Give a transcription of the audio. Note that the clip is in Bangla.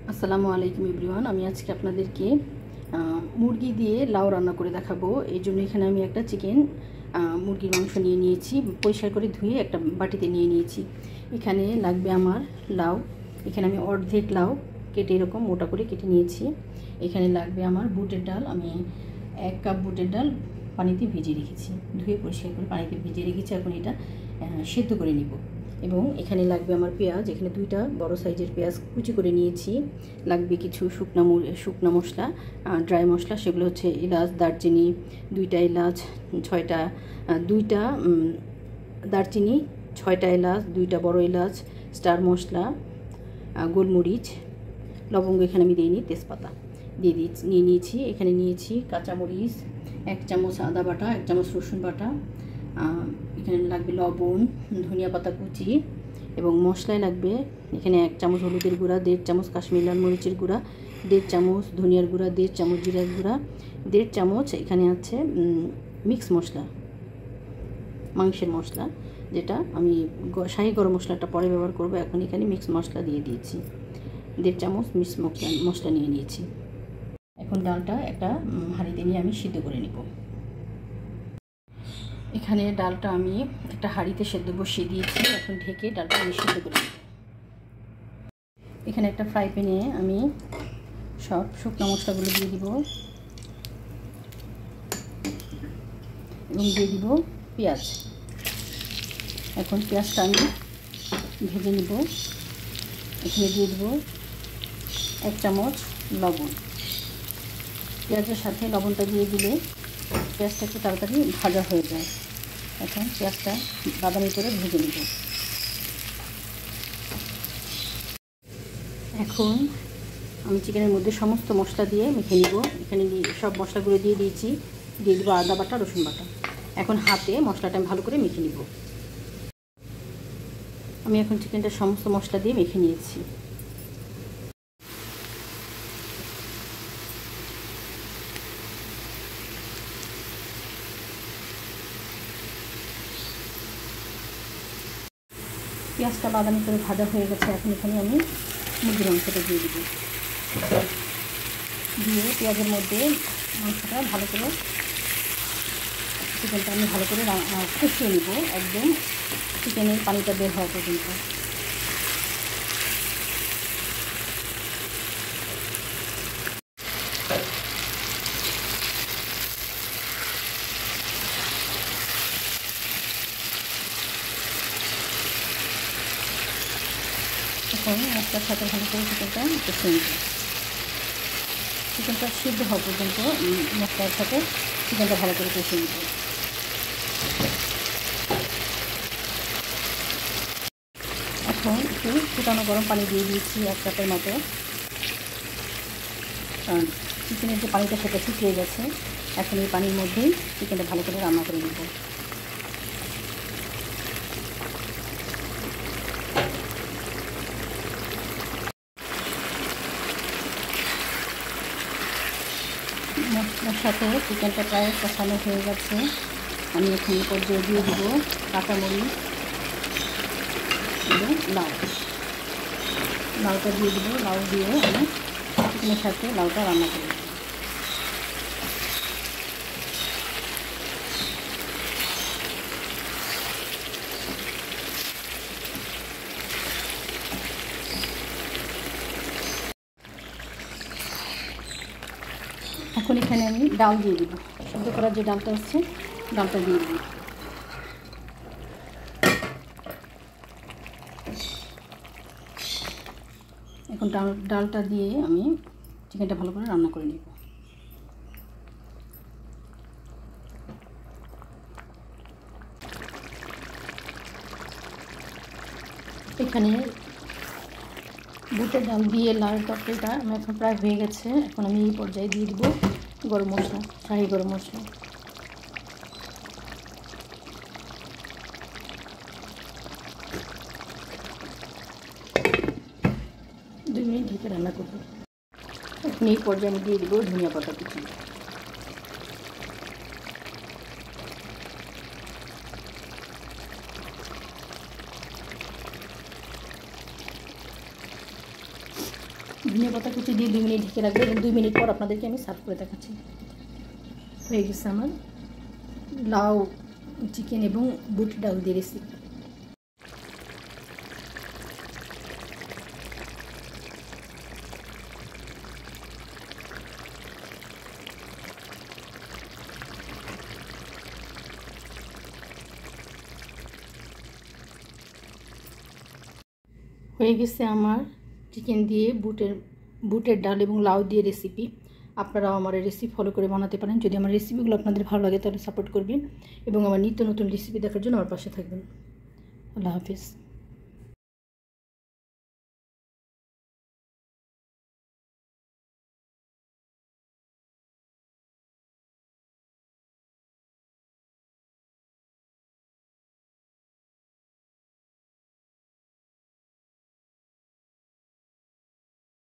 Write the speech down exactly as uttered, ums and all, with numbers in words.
আসসালামু আলাইকুম এভরিওয়ান। আমি আজকে আপনাদেরকে মুরগি দিয়ে লাউ রান্না করে দেখাবো। এই জন্য এখানে আমি একটা চিকেন মুরগির মাংস নিয়ে নিয়েছি, পরিষ্কার করে ধুয়ে একটা বাটিতে নিয়ে নিয়েছি। এখানে লাগবে আমার লাউ। এখানে আমি অর্ধেক লাউ কেটে এরকম মোটা করে কেটে নিয়েছি। এখানে লাগবে আমার বুটের ডাল। আমি এক কাপ বুটের ডাল পানিতে ভিজিয়ে রেখেছি, ধুয়ে পরিষ্কার করে পানিতে ভিজিয়ে রেখেছি। এখন এটা সেদ্ধ করে নিব। এবং এখানে লাগবে আমার পেঁয়াজ। এখানে দুইটা বড় সাইজের পেঁয়াজ কুচি করে নিয়েছি। লাগবে কিছু শুকনা শুকনা মশলা, ড্রাই মশলা, সেগুলো হচ্ছে এলাচ, দারচিনি, দুইটা এলাচ, ছয়টা দুইটা দারচিনি, ছয়টা এলাচ, দুইটা বড় এলাচ, স্টার মশলা, গোলমরিচ, লবঙ্গ এখানে আমি দিইনি, তেজপাতা দিয়ে দিয়েছি নিয়ে নিয়েছি। এখানে নিয়েছি কাঁচামরিচ, এক চামচ আদা বাটা, এক চামচ রসুন বাটা, এখানে লাগবে লবণ, ধনিয়া পাতা কুচি এবং মশলায় লাগবে এখানে এক চামচ হলুদের গুঁড়া, দেড় চামচ কাশ্মীরি লাল মরিচের গুঁড়া, দেড় চামচ ধনিয়ার গুঁড়া, দেড় চামচ জিরার গুঁড়া, দেড় চামচ এখানে আছে মিক্স মশলা, মাংসের মশলা, যেটা আমি শাহি গরম মশলাটা পরে ব্যবহার করব। এখন এখানে মিক্স মশলা দিয়ে দিয়েছি, দেড় চামচ মিক্স মশলা মশলা নিয়ে নিয়েছি। এখন ডালটা একটা হাঁড়িতে নিয়ে আমি সিদ্ধ করে নেব। এখানে ডালটা আমি একটা হাঁড়িতে সেদ্ধ বসিয়ে দিয়েছি। এখন ঢেকে ডালটা আমি সিদ্ধ করে নেব। এখানে একটা ফ্রাই প্যানে আমি সব শুকনো মশলাগুলো দিয়ে দিব এবং দিয়ে দিব পেঁয়াজ। এখন পেঁয়াজটা আমি ভেজে নিব। এখানে দিয়ে দেব এক চামচ লবণ। পেঁয়াজের সাথে লবণটা দিয়ে দিলে পেঁয়াজটা একটু তাড়াতাড়ি ভাজা হয়ে যায়। এখন পেঁয়াজটা বাদামি করে ভেজে নেব। এখন আমি চিকেনের মধ্যে সমস্ত মশলা দিয়ে মেখে নিব। এখানে সব মশলাগুলো দিয়ে দিয়েছি, দিয়ে দেবো আদা বাটা, রসুন বাটা। এখন হাতে মশলাটা আমি ভালো করে মেখে নিব। আমি এখন চিকেনটা সমস্ত মশলা দিয়ে মেখে নিয়েছি। পেঁয়াজটা বাদামি করে ভাজা হয়ে গেছে। এখন এখানে আমি মুরগির মাংসটা দিয়ে দিব। দিয়ে পেঁয়াজের মধ্যে মাংসটা ভালো করে, চিকেনটা আমি ভালো করে কষিয়ে নিব, একদম চিকেনের পানিটা বের হওয়া পর্যন্ত। এখন মশলার সাথে ভালো করে চিকেনটা কষিয়ে নিব। চিকেনটা সিদ্ধ হওয়া পর্যন্ত মশলার সাথে চিকেনটা ভালো করে কষিয়ে নিব। এখন একটু ফুটানো গরম পানি দিয়ে দিয়েছি এক কাপের মতো। চিকেনের যে পানিটা সেটা শুকিয়ে গেছে। এখন এই পানির মধ্যেই চিকেনটা ভালো করে রান্না করে নেব। মশলার সাথে চিকেনটা প্রায় কষানো হয়ে গেছে। আমি এখানে পর্যায়ে দিয়ে দেব কাঁচামরিচ এবং লাউ। লাউটা দিয়ে দেবো। লাউ দিয়ে আমি চিকেনের সাথে লাউটা রান্না করব। এখন এখানে আমি ডাল দিয়ে দিব। সিদ্ধ করার যে ডালটা আছে ডালটা দিয়ে দিব। এখন ডাল ডালটা দিয়ে আমি চিকেনটা ভালো করে রান্না করে নেব। এখানে বুটের ডাল দিয়ে লাউয়ের তরকারিটা আমার এখন প্রায় হয়ে গেছে। এখন আমি এই পর্যায়ে দিয়ে দিব গরম মশলা, শাহি গরম মশলা। দুই মিনিট ঢেকে রান্না করব। এখন এই পর্যায়ে আমি দিয়ে দিব ধনিয়া পাতা কুচি। ধনিয়া পাতা কুচি দিয়ে দুই মিনিট ঢেকে রাখবো এবং দুই মিনিট পর আপনাদেরকে আমি সার্ভ করে দেখাচ্ছি। হয়ে গেছে আমার লাউ চিকেন এবং বুট ডাল দিয়ে রেসিপি। হয়ে গেছে আমার চিকেন দিয়ে বুটের বুটের ডাল এবং লাউ দিয়ে রেসিপি। আপনারাও আমার রেসিপি ফলো করে বানাতে পারেন। যদি আমার রেসিপিগুলো আপনাদের ভালো লাগে তাহলে সাপোর্ট করবেন এবং আমার নিত্য নতুন রেসিপি দেখার জন্য আমার পাশে থাকবেন। আল্লাহ হাফিজ।